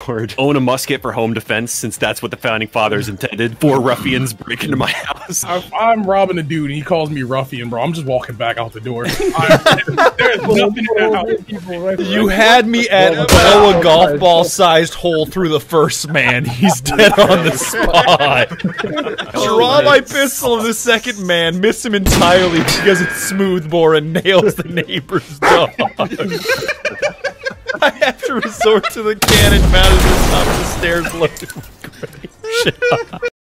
lord. Own a musket for home defense, since that's what the founding fathers intended. 4 ruffians break into my house. I'm robbing a dude and he calls me ruffian, bro. I'm just walking back out the door. There's nothing in You had me at blow a golf ball-sized hole through the first man. He's dead on the spot. Draw my pistol of the second man, miss him entirely because it's smoothbore and nails the neighbor's dog. I have to resort to the cannon mounted atop the stairs loaded with great shit.